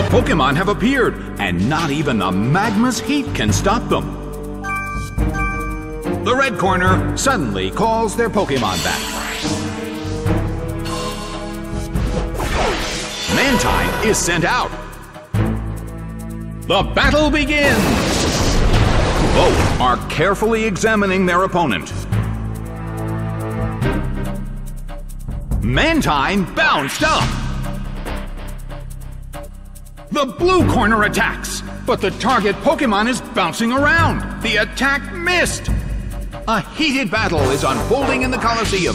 Pokemon have appeared, and not even the magma's heat can stop them. The red corner suddenly calls their Pokemon back. Mantine is sent out. The battle begins! Both are carefully examining their opponent. Mantine bounced up. The blue corner attacks, but the target Pokemon is bouncing around. The attack missed. A heated battle is unfolding in the Colosseum.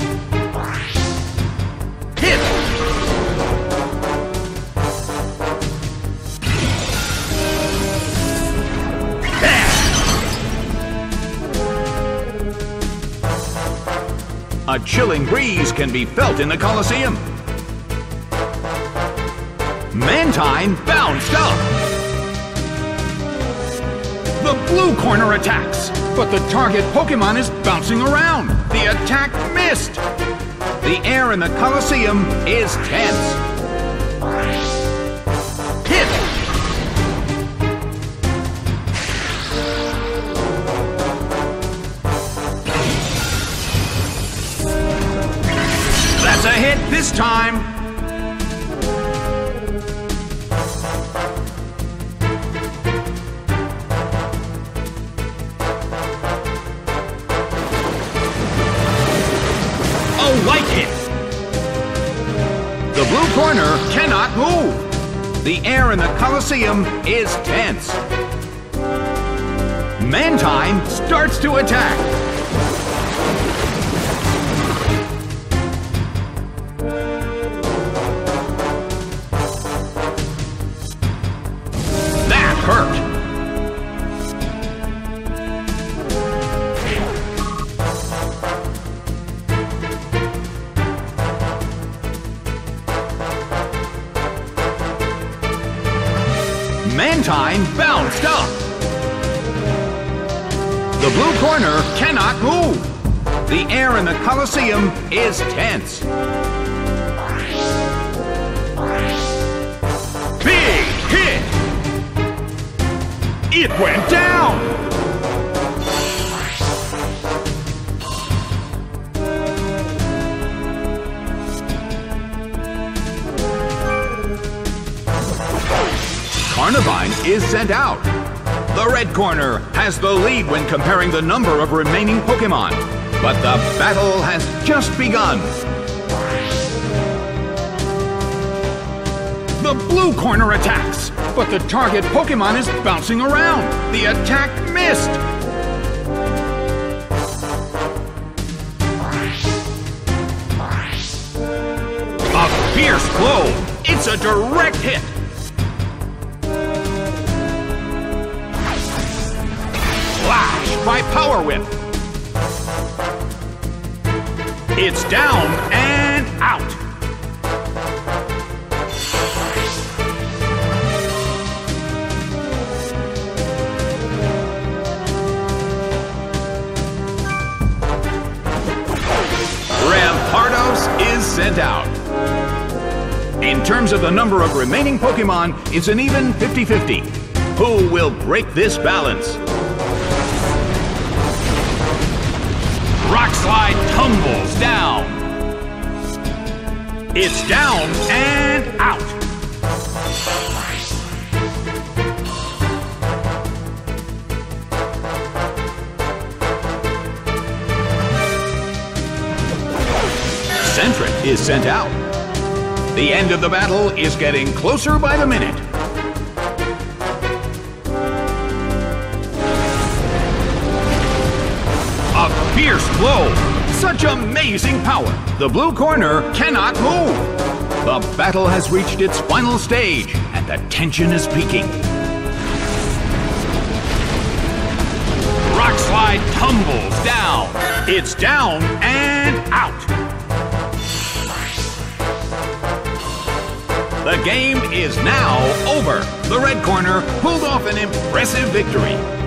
Hit! A chilling breeze can be felt in the Colosseum. Mantine bounced up. The blue corner attacks, but the target Pokemon is bouncing around. The attack missed. The air in the Colosseum is tense. Hit! That's a hit this time. A light hit. The blue corner cannot move. The air in the Colosseum is tense. Mantine starts to attack. That hurt. Mantine bounced up. The blue corner cannot move. The air in the Colosseum is tense. Big hit! It went down! Carnivine is sent out. The red corner has the lead when comparing the number of remaining Pokemon, but the battle has just begun. The blue corner attacks, but the target Pokemon is bouncing around. The attack missed. A fierce blow. It's a direct hit. Flash by Power Whip. It's down and out. Rampardos is sent out. In terms of the number of remaining Pokemon, it's an even 50-50. Who will break this balance? Rock Slide tumbles down. It's down and out. Sentret is sent out. The end of the battle is getting closer by the minute. A fierce blow! Such amazing power! The blue corner cannot move! The battle has reached its final stage, and the tension is peaking. Rock Slide tumbles down. It's down and out. The game is now over. The red corner pulled off an impressive victory.